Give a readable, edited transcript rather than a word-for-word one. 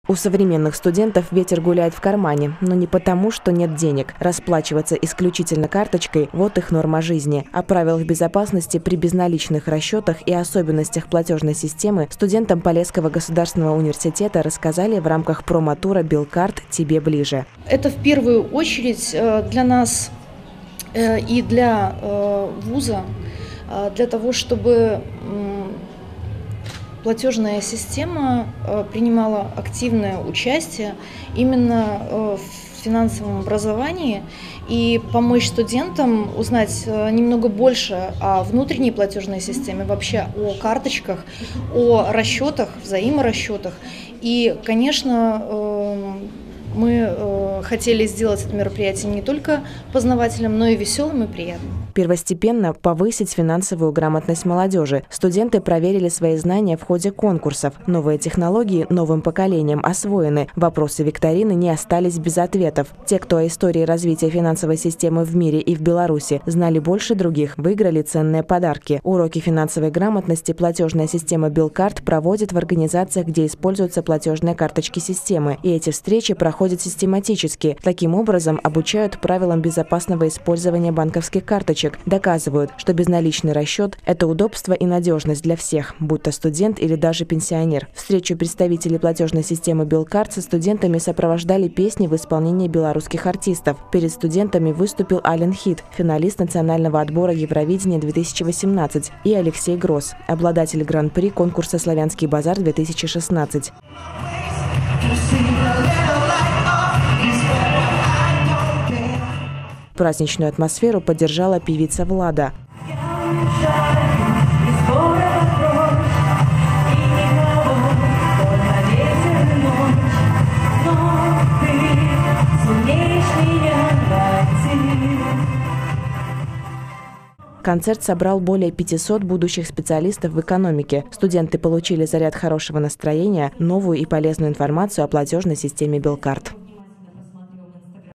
У современных студентов ветер гуляет в кармане, но не потому, что нет денег. Расплачиваться исключительно карточкой – вот их норма жизни. О правилах безопасности при безналичных расчетах и особенностях платежной системы студентам Полесского государственного университета рассказали в рамках промо-тура «Билкарт. Тебе ближе». Это в первую очередь для нас и для вуза, для того, чтобы платежная система принимала активное участие именно в финансовом образовании и помочь студентам узнать немного больше о внутренней платежной системе, вообще о карточках, о расчетах, взаиморасчетах. И, конечно, мы хотели сделать это мероприятие не только познавательным, но и веселым и приятным. Первостепенно повысить финансовую грамотность молодежи. Студенты проверили свои знания в ходе конкурсов. Новые технологии новым поколением освоены. Вопросы викторины не остались без ответов. Те, кто о истории развития финансовой системы в мире и в Беларуси знали больше других, выиграли ценные подарки. Уроки финансовой грамотности платежная система Билкарт проводит в организациях, где используются платежные карточки системы. И эти встречи проходят систематически. Таким образом, обучают правилам безопасного использования банковских карточек. Доказывают, что безналичный расчет – это удобство и надежность для всех, будь то студент или даже пенсионер. Встречу представителей платежной системы Билкарт со студентами сопровождали песни в исполнении белорусских артистов. Перед студентами выступил Ален Хит, финалист национального отбора Евровидения 2018, и Алексей Гросс, обладатель гран-при конкурса «Славянский базар-2016». Праздничную атмосферу поддержала певица Влада. Концерт собрал более 500 будущих специалистов в экономике. Студенты получили заряд хорошего настроения, новую и полезную информацию о платежной системе Билкарт.